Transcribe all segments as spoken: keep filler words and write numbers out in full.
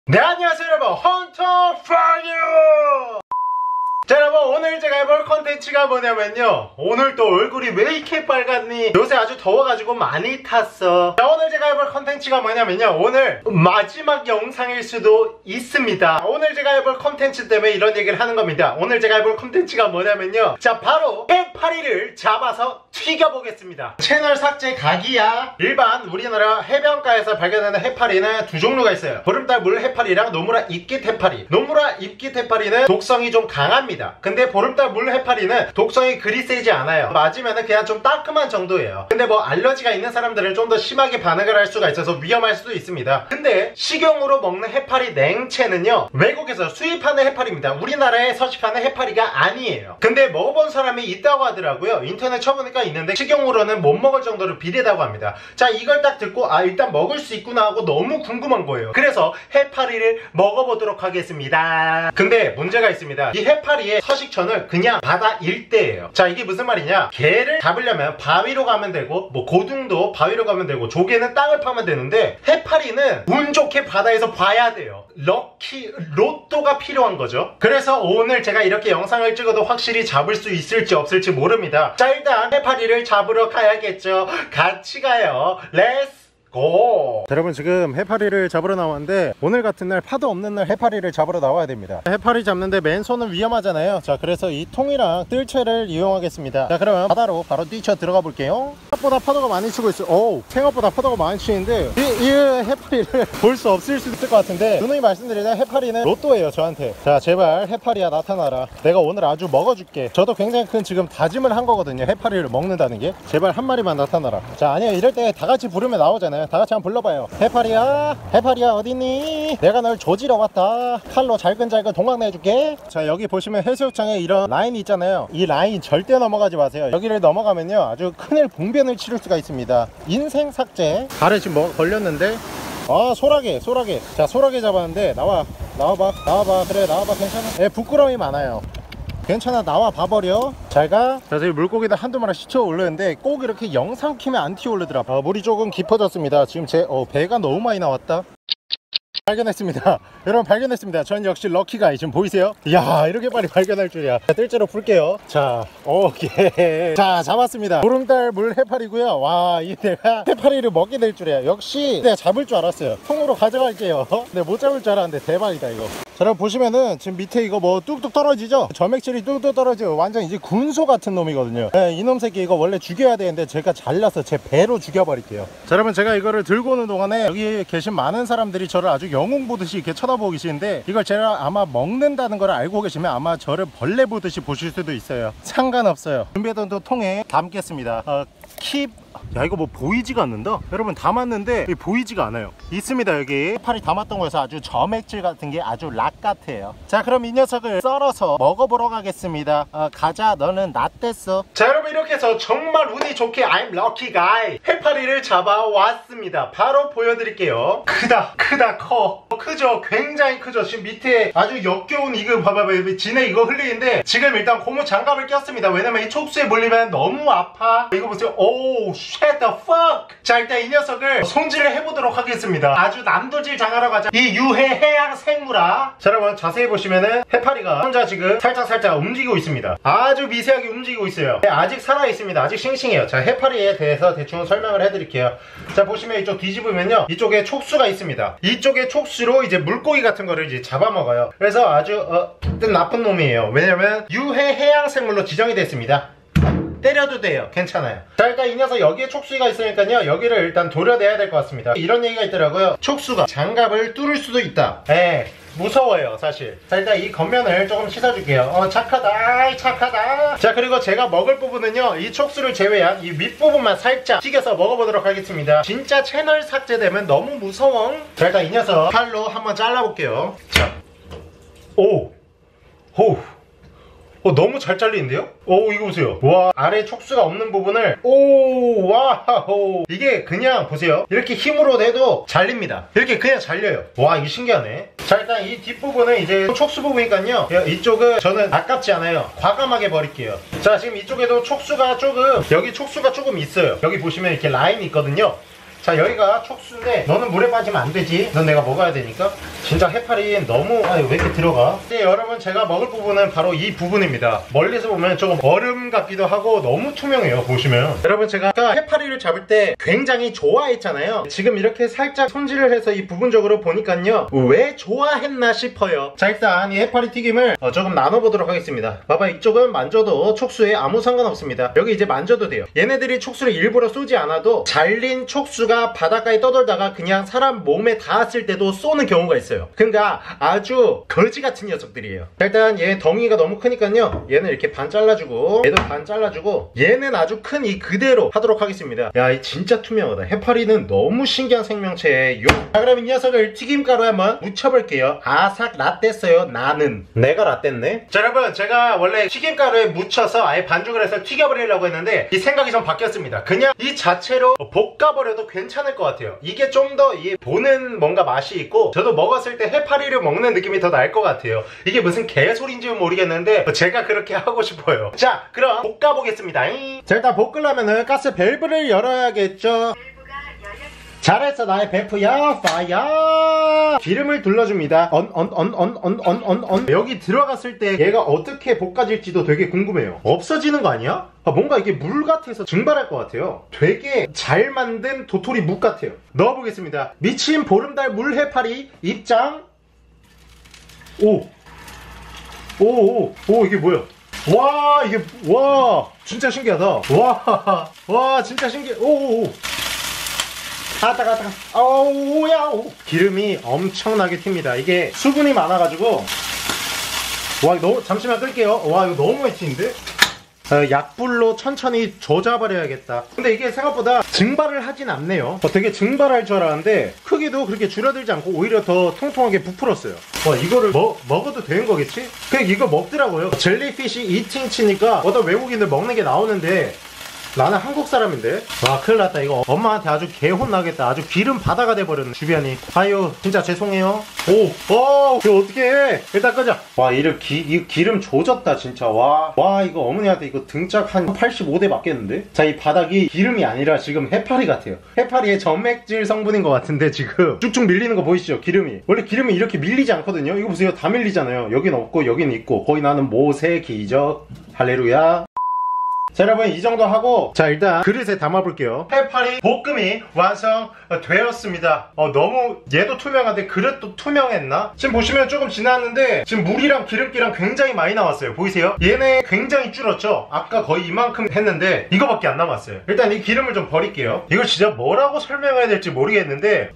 네, 안녕하세요 여러분, 헌터 파이어! 자, 여러분, 오늘 제가 해볼 컨텐츠가 뭐냐면요, 오늘 또 얼굴이 왜 이렇게 빨갛니? 요새 아주 더워가지고 많이 탔어. 자, 오늘 제가 해볼 컨텐츠가 뭐냐면요, 오늘 마지막 영상일 수도 있습니다. 오늘 제가 해볼 컨텐츠 때문에 이런 얘기를 하는 겁니다. 오늘 제가 해볼 컨텐츠가 뭐냐면요, 자, 바로 해파리를 잡아서 튀겨보겠습니다. 채널 삭제 각이야. 일반 우리나라 해변가에서 발견하는 해파리는 두 종류가 있어요. 보름달 물 해파리랑 노무라 잎깃 해파리. 노무라 잎깃 해파리는 독성이 좀 강합니다. 근데 보름달 물 해파리는 독성이 그리 세지 않아요. 맞으면 그냥 좀 따끔한 정도예요. 근데 뭐 알러지가 있는 사람들은 좀 더 심하게 반응을 할 수가 있어서 위험할 수도 있습니다. 근데 식용으로 먹는 해파리 냉채는요, 외국에서 수입하는 해파리입니다. 우리나라에 서식하는 해파리가 아니에요. 근데 먹어본 사람이 있다고 하더라고요. 인터넷 쳐보니까 있는데 식용으로는 못 먹을 정도로 비리다고 합니다. 자, 이걸 딱 듣고 아, 일단 먹을 수 있구나 하고 너무 궁금한 거예요. 그래서 해파리를 먹어보도록 하겠습니다. 근데 문제가 있습니다. 이 해파리의 서식처는 그냥 바다 일대예요. 자, 이게 무슨 말이냐, 개를 잡으려면 바위로 가면 되고, 뭐 고등도 바위로 가면 되고, 조개는 땅을 파면 되는데 해파리는 운 좋게 바다에서 봐야 돼요. 럭키 로또가 필요한 거죠. 그래서 오늘 제가 이렇게 영상을 찍어도 확실히 잡을 수 있을지 없을지 모릅니다. 자, 일단 해파리를 잡으러 가야겠죠. 같이 가요. 렛츠 고! 자, 여러분, 지금 해파리를 잡으러 나왔는데 오늘 같은 날, 파도 없는 날 해파리를 잡으러 나와야 됩니다. 해파리 잡는데 맨손은 위험하잖아요. 자, 그래서 이 통이랑 뜰채를 이용하겠습니다. 자, 그러면 바다로 바로 뛰쳐 들어가 볼게요. 생각보다 파도가 많이 치고 있어요. 오, 생각보다 파도가 많이 치는데 이, 이 해파리를 볼 수 없을 수도 있을 것 같은데, 누누이 말씀드리자 해파리는 로또예요, 저한테. 자, 제발 해파리야 나타나라. 내가 오늘 아주 먹어줄게. 저도 굉장히 큰 지금 다짐을 한 거거든요, 해파리를 먹는다는 게. 제발 한 마리만 나타나라. 자, 아니야, 이럴 때 다 같이 부르면 나오잖아요. 다 같이 한번 불러봐요. 해파리야, 해파리야 어딨니? 내가 널 조지러 왔다. 칼로 잘근잘근 동강내줄게. 자, 여기 보시면 해수욕장에 이런 라인이 있잖아요. 이 라인 절대 넘어가지 마세요. 여기를 넘어가면요 아주 큰일 봉변을 치를 수가 있습니다. 인생 삭제. 발에 지금 뭐 걸렸는데, 아, 소라게 소라게. 자, 소라게 잡았는데 나와 나와봐 나와봐. 그래, 나와봐. 괜찮아. 예, 부끄러움이 많아요. 괜찮아, 나와 봐버려. 잘가. 자, 저기 물고기들 한두 마리 씻어 올렸는데 꼭 이렇게 영상 키면 안 튀어 올르더라. 어, 물이 조금 깊어졌습니다. 지금 제 어, 배가 너무 많이 나왔다. 발견했습니다. 여러분, 발견했습니다. 전 역시 럭키가이. 지금 보이세요? 이야, 이렇게 빨리 발견할 줄이야. 자, 뜰채로 풀게요. 자, 오케이. 자, 잡았습니다. 보름달 물 해파리고요. 와, 이 내가 해파리를 먹게 될 줄이야. 역시 내가 잡을 줄 알았어요. 통으로 가져갈게요. 근데 못 잡을 줄 알았는데 대박이다 이거. 자, 여러분 보시면은 지금 밑에 이거 뭐 뚝뚝 떨어지죠? 점액질이 뚝뚝 떨어지고 완전 이제 군소 같은 놈이거든요. 네, 이놈 새끼 이거 원래 죽여야 되는데 제가 잘라서 제 배로 죽여버릴게요. 자, 여러분, 제가 이거를 들고 오는 동안에 여기 계신 많은 사람들이 저를 아주 영웅 보듯이 이렇게 쳐다보고 계시는데, 이걸 제가 아마 먹는다는 걸 알고 계시면 아마 저를 벌레 보듯이 보실 수도 있어요. 상관없어요. 준비했던 또 통에 담겠습니다. 어, 킵. 야, 이거 뭐 보이지가 않는다? 여러분, 담았는데 보이지가 않아요. 있습니다. 여기 해파리 담았던 거에서 아주 점액질 같은 게 아주 락 같아요. 자, 그럼 이 녀석을 썰어서 먹어보러 가겠습니다. 어, 가자. 너는 나 뗐어. 자, 여러분, 이렇게 해서 정말 운이 좋게 I'm lucky guy 해파리를 잡아왔습니다. 바로 보여드릴게요. 크다 크다 커. 크죠? 굉장히 크죠? 지금 밑에 아주 역겨운 이거 봐봐봐. 진해 이거 흘리는데 지금 일단 고무 장갑을 꼈습니다. 왜냐면 이 촉수에 물리면 너무 아파. 이거 보세요. 오우, Shut the fuck! 자, 일단 이 녀석을 손질을 해보도록 하겠습니다. 아주 난도질 당하러 가자. 이 유해 해양 생물아. 자, 여러분, 자세히 보시면은 해파리가 혼자 지금 살짝살짝 움직이고 있습니다. 아주 미세하게 움직이고 있어요. 네, 아직 살아있습니다. 아직 싱싱해요. 자, 해파리에 대해서 대충 설명을 해드릴게요. 자, 보시면 이쪽 뒤집으면요, 이쪽에 촉수가 있습니다. 이쪽에 촉수로 이제 물고기 같은 거를 이제 잡아먹어요. 그래서 아주 어, 나쁜 놈이에요. 왜냐면 유해 해양 생물로 지정이 됐습니다. 때려도 돼요. 괜찮아요. 자, 일단 이 녀석 여기에 촉수가 있으니까요, 여기를 일단 도려내야 될 것 같습니다. 이런 얘기가 있더라고요. 촉수가 장갑을 뚫을 수도 있다. 에 무서워요, 사실. 자, 일단 이 겉면을 조금 씻어줄게요. 어, 착하다. 아이, 착하다. 자, 그리고 제가 먹을 부분은요, 이 촉수를 제외한 이 윗부분만 살짝 튀겨서 먹어보도록 하겠습니다. 진짜 채널 삭제되면 너무 무서워. 자, 일단 이 녀석 칼로 한번 잘라볼게요. 자, 오, 호. 어, 너무 잘 잘리는데요? 오, 이거 보세요. 와, 아래 촉수가 없는 부분을, 오, 와우. 이게 그냥 보세요. 이렇게 힘으로 내도 잘립니다. 이렇게 그냥 잘려요. 와, 이게 신기하네. 자, 일단 이 뒷부분은 이제 촉수 부분이니까요, 이쪽은 저는 아깝지 않아요. 과감하게 버릴게요. 자, 지금 이쪽에도 촉수가 조금, 여기 촉수가 조금 있어요. 여기 보시면 이렇게 라인이 있거든요. 자, 여기가 촉수인데 너는 물에 빠지면 안 되지. 넌 내가 먹어야 되니까. 진짜 해파리 너무 아, 왜 이렇게 들어가? 네, 여러분 제가 먹을 부분은 바로 이 부분입니다. 멀리서 보면 조금 얼음 같기도 하고 너무 투명해요. 보시면 여러분 제가 아까 해파리를 잡을 때 굉장히 좋아했잖아요. 지금 이렇게 살짝 손질을 해서 이 부분적으로 보니까요, 왜 좋아했나 싶어요. 자, 일단 이 해파리 튀김을 어, 조금 나눠보도록 하겠습니다. 봐봐, 이쪽은 만져도 촉수에 아무 상관없습니다. 여기 이제 만져도 돼요. 얘네들이 촉수를 일부러 쏘지 않아도 잘린 촉수가 바닷가에 떠돌다가 그냥 사람 몸에 닿았을 때도 쏘는 경우가 있어요. 그러니까 아주 거지 같은 녀석들이에요. 자, 일단 얘 덩이가 너무 크니까요, 얘는 이렇게 반 잘라주고 얘도 반 잘라주고 얘는 아주 큰 이 그대로 하도록 하겠습니다. 야, 이 진짜 투명하다. 해파리는 너무 신기한 생명체예요. 자, 그럼 이 녀석을 튀김가루에 한번 묻혀볼게요. 아삭 라떼어요. 나는 내가 라떼네. 자, 여러분 제가 원래 튀김가루에 묻혀서 아예 반죽을 해서 튀겨버리려고 했는데 이 생각이 좀 바뀌었습니다. 그냥 이 자체로 볶아버려도 괜찮을 것 같아요. 이게 좀 더 이 보는 뭔가 맛이 있고, 저도 먹었을 때 해파리를 먹는 느낌이 더 날 것 같아요. 이게 무슨 개소리인지는 모르겠는데 제가 그렇게 하고 싶어요. 자, 그럼 볶아보겠습니다. 자, 일단 볶으려면은 가스 밸브를 열어야겠죠. 잘했어, 나의 베프야. 파야. 기름을 둘러줍니다. 언, 언, 언, 언, 언, 언, 언, 언. 여기 들어갔을 때 얘가 어떻게 볶아질지도 되게 궁금해요. 없어지는 거 아니야? 아, 뭔가 이게 물 같아서 증발할 것 같아요. 되게 잘 만든 도토리 묵 같아요. 넣어보겠습니다. 미친 보름달 물 해파리 입장. 오. 오, 오, 오, 이게 뭐야? 와, 이게, 와, 진짜 신기하다. 와, 와, 진짜 신기해. 오, 오, 오. 아따, 아따, 아우, 야, 오. 기름이 엄청나게 튑니다. 이게 수분이 많아가지고. 와, 너무, 잠시만 끌게요. 와, 이거 너무 많이 튀는데? 어, 약불로 천천히 져잡아야겠다. 근데 이게 생각보다 증발을 하진 않네요. 어, 되게 증발할 줄 알았는데 크기도 그렇게 줄어들지 않고 오히려 더 통통하게 부풀었어요. 와, 이거를 먹, 먹어도 되는 거겠지? 그냥 이거 먹더라고요. 젤리피쉬 이팅 치니까 어떤 외국인들 먹는 게 나오는데 나는 한국 사람인데. 와, 큰일 났다. 이거 엄마한테 아주 개혼 나겠다. 아주 기름 바다가 돼버렸네, 주변이. 아유, 진짜 죄송해요. 오, 오, 이거 어떻게 해? 일단 끄자. 와, 이거 기, 이 기름 조졌다, 진짜. 와, 와, 이거 어머니한테 이거 등짝 한 팔십오 대 맞겠는데? 자, 이 바닥이 기름이 아니라 지금 해파리 같아요. 해파리의 점액질 성분인 것 같은데 지금 쭉쭉 밀리는 거 보이시죠? 기름이. 원래 기름이 이렇게 밀리지 않거든요? 이거 보세요. 다 밀리잖아요. 여긴 없고 여긴 있고. 거기 나는 모세 기적. 할레루야. 자, 여러분 이 정도 하고, 자, 일단 그릇에 담아볼게요. 해파리 볶음이 완성되었습니다. 어, 너무 얘도 투명한데 그릇도 투명했나? 지금 보시면 조금 지났는데 지금 물이랑 기름기랑 굉장히 많이 나왔어요. 보이세요? 얘네 굉장히 줄었죠? 아까 거의 이만큼 했는데 이거밖에 안 남았어요. 일단 이 기름을 좀 버릴게요. 이걸 진짜 뭐라고 설명해야 될지 모르겠는데,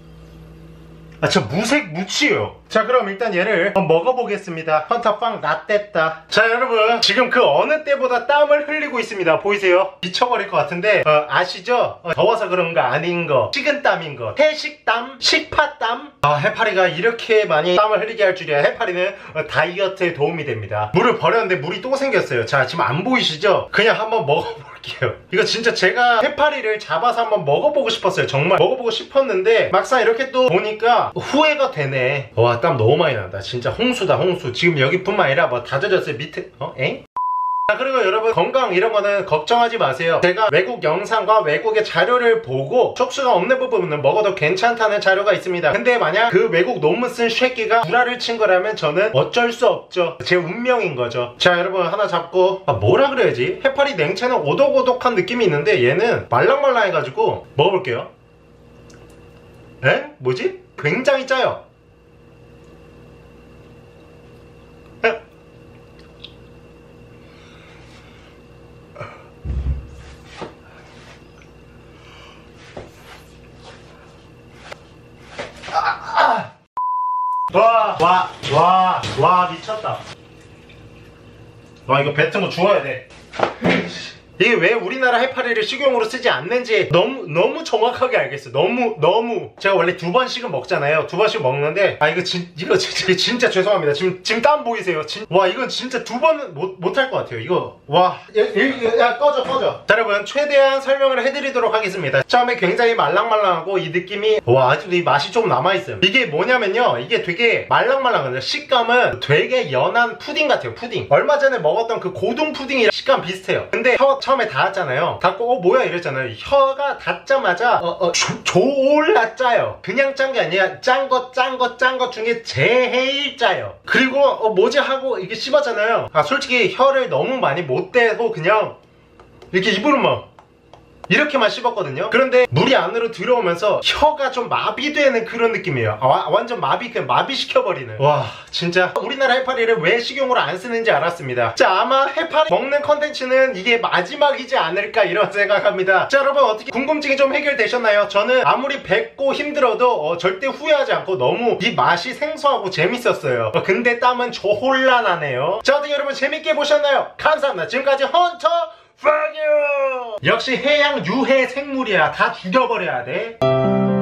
아, 저 무색 무치요. 자, 그럼 일단 얘를 한번 먹어보겠습니다. 헌터빵 라떼다. 자, 여러분 지금 그 어느 때보다 땀을 흘리고 있습니다. 보이세요? 미쳐버릴 것 같은데 어, 아시죠? 어, 더워서 그런 거 아닌 거, 식은땀인 거, 해식땀, 식파땀. 아, 해파리가 이렇게 많이 땀을 흘리게 할 줄이야. 해파리는 어, 다이어트에 도움이 됩니다. 물을 버렸는데 물이 또 생겼어요. 자, 지금 안 보이시죠? 그냥 한번 먹어볼게요. 이거 진짜 제가 해파리를 잡아서 한번 먹어보고 싶었어요. 정말 먹어보고 싶었는데 막상 이렇게 또 보니까 후회가 되네. 와, 땀 너무 많이 난다. 진짜 홍수다, 홍수. 지금 여기뿐만 아니라 뭐 다 젖었어요. 밑에. 어? 엥? 자, 그리고 여러분 건강 이런 거는 걱정하지 마세요. 제가 외국 영상과 외국의 자료를 보고 촉수가 없는 부분은 먹어도 괜찮다는 자료가 있습니다. 근데 만약 그 외국 논문 쓴 쉐끼가 구라를 친 거라면 저는 어쩔 수 없죠. 제 운명인 거죠. 자, 여러분 하나 잡고, 아, 뭐라 그래야지? 해파리 냉채는 오독오독한 느낌이 있는데 얘는 말랑말랑해가지고 먹어볼게요. 에? 뭐지? 굉장히 짜요. 와, 와, 와, 와, 미쳤다. 와, 이거 뱉은 거 주워야 돼. 이게 왜 우리나라 해파리를 식용으로 쓰지 않는지 너무 너무 정확하게 알겠어요. 너무 너무 제가 원래 두 번씩은 먹잖아요. 두 번씩 먹는데, 아, 이거 진 이거 진짜, 진짜 죄송합니다. 지금 지금 땀 보이세요? 진, 와, 이건 진짜 두 번은 못 못할 것 같아요. 이거 와, 야, 야, 야, 꺼져 꺼져. 자, 여러분 최대한 설명을 해드리도록 하겠습니다. 처음에 굉장히 말랑말랑하고 이 느낌이, 와, 아직도 이 맛이 좀 남아있어요. 이게 뭐냐면요, 이게 되게 말랑말랑해요. 식감은 되게 연한 푸딩 같아요. 푸딩. 얼마 전에 먹었던 그 고동 푸딩이랑 식감 비슷해요. 근데 첫, 처음에 닿았잖아요. 닿고 어 뭐야 이랬잖아요. 혀가 닿자마자 어, 어, 조, 졸라 짜요. 그냥 짠 게 아니라 짠 것 짠 것 짠 것 중에 제일 짜요. 그리고 어 뭐지 하고 이게 씹었잖아요. 아 솔직히 혀를 너무 많이 못 대고 그냥 이렇게 입으로 막 이렇게만 씹었거든요. 그런데 물이 안으로 들어오면서 혀가 좀 마비되는 그런 느낌이에요. 아, 완전 마비, 그 마비시켜버리는. 와 진짜 우리나라 해파리를 왜 식용으로 안 쓰는지 알았습니다. 자 아마 해파리 먹는 컨텐츠는 이게 마지막이지 않을까 이런 생각합니다. 자 여러분 어떻게 궁금증이 좀 해결되셨나요? 저는 아무리 뱉고 힘들어도 어, 절대 후회하지 않고 너무 이 맛이 생소하고 재밌었어요. 어, 근데 땀은 졸라 나네요. 자 어떻게 여러분 재밌게 보셨나요? 감사합니다. 지금까지 헌터 Fuck you! 역시 해양 유해 생물이야. 다 죽여버려야 돼.